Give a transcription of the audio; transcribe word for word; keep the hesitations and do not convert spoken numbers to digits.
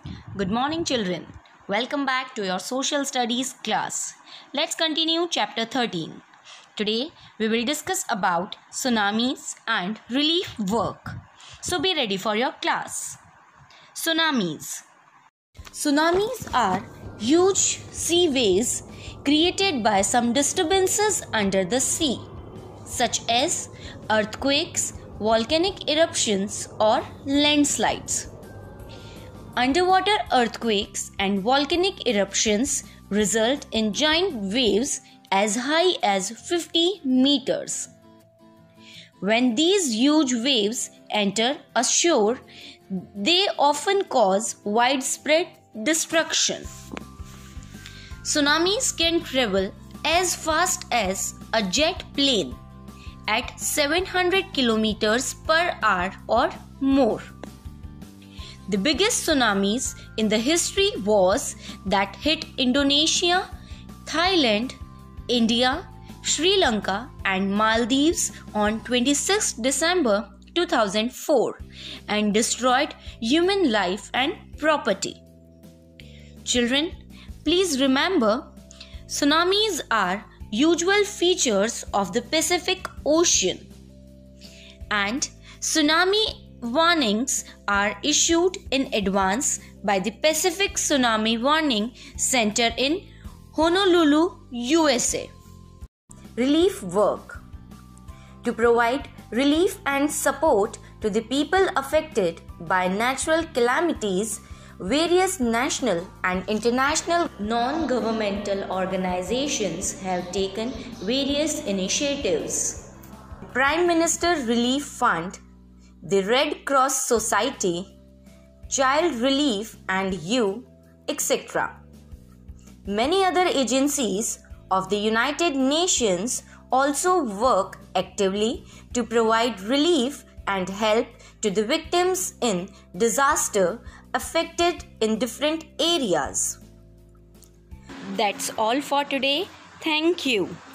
Good morning, children. Welcome back to your social studies class. Let's continue chapter thirteen. Today, we will discuss about tsunamis and relief work. So be ready for your class. Tsunamis. Tsunamis are huge sea waves created by some disturbances under the sea, such as earthquakes, volcanic eruptions, or landslides. Underwater earthquakes and volcanic eruptions result in giant waves as high as fifty meters. When these huge waves enter a shore, they often cause widespread destruction. Tsunamis can travel as fast as a jet plane at seven hundred kilometers per hour or more. The biggest tsunamis in the history was that hit Indonesia, Thailand, India, Sri Lanka and Maldives on twenty-sixth December two thousand four and destroyed human life and property. Children, please remember, tsunamis are usual features of the Pacific Ocean, and tsunami warnings are issued in advance by the Pacific Tsunami Warning Center in Honolulu, U S A. Relief work. To provide relief and support to the people affected by natural calamities, various national and international non-governmental organizations have taken various initiatives. Prime Minister Relief Fund, the Red Cross Society, Child Relief and You, et cetera. Many other agencies of the United Nations also work actively to provide relief and help to the victims in disaster affected in different areas. That's all for today. Thank you.